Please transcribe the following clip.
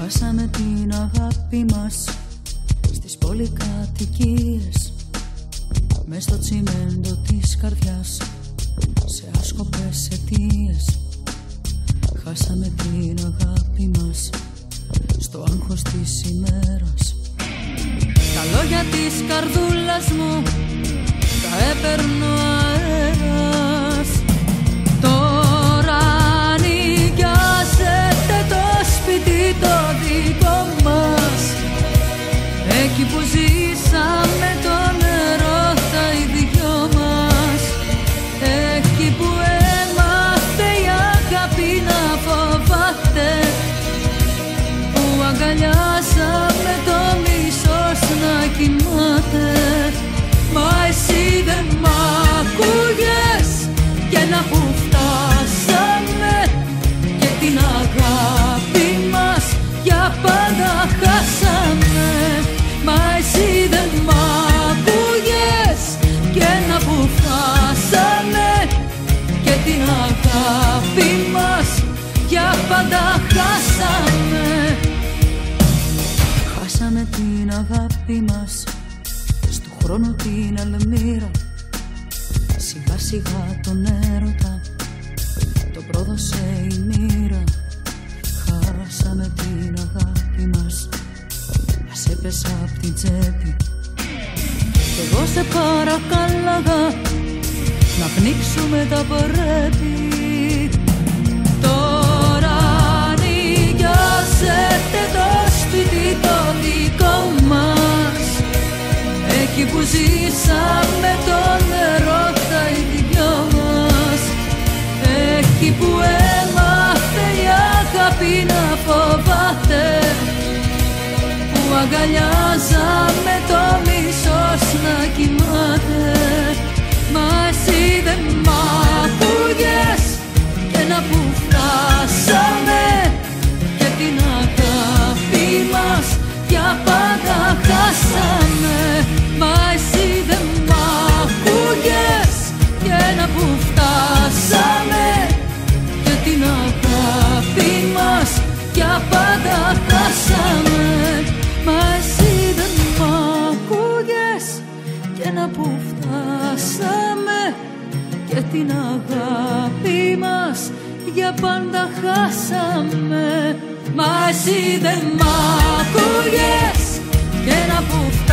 Χάσαμε την αγάπη μας στις πολυκατοικίες, μες στο τσιμέντο της καρδιάς, σε άσκοπες αιτίες. Χάσαμε την αγάπη μας στο άγχος της ημέρας. Τα λόγια της καρδούλας μου τα έπαιρνε ο αέρας. Τώρα νοικιάζεται το σπίτι το δικό μας, εκεί που ζήσαμε τον ερώτα οι δυο μας, εκεί που έμαθε η αγάπη να φοβάται, που αγκαλιάσαμε το μίσος να κοιμάται. Μα εσύ δεν μ' ακούγες και να που φτάσαμε και την αγάπη μας για πάντα χάσαμε. Μα εσύ δεν μ' ακούγες και να που φτάσαμε και την αγάπη μας για πάντα χάσαμε. Χάσαμε την αγάπη μας στο χρόνο την αλμύρα, σιγά σιγά τον έρωτα το πρόδωσε η μοίρα. Χάσαμε την αγάπη μας, μας έπεσα απ' την τσέπη κι εγώ σε παρακάλαγα να πνίξουμε τα πρέπει. Τώρα νοικιάζεται το σπίτι το δικό μας, εκεί που ζήσαμε τον ερώτα οι δυο μας, εκεί που έμαθε η αγάπη να φοβάται, που αγκαλιάζαμε το μίσος να κοιμάται. Μα εσύ δεν μ' ακούγες και να που φτάσαμε και την αγάπη μας για πάντα χάσαμε. Μα εσύ δεν μ' ακούγες και να που φτάσαμε και την αγάπη μας για πάντα χάσαμε. Μα εσύ δεν μ' ακούγες και να που φτάσαμε και την αγάπη μας για πάντα χάσαμε. Μα εσύ δεν μ' ακούγες και να που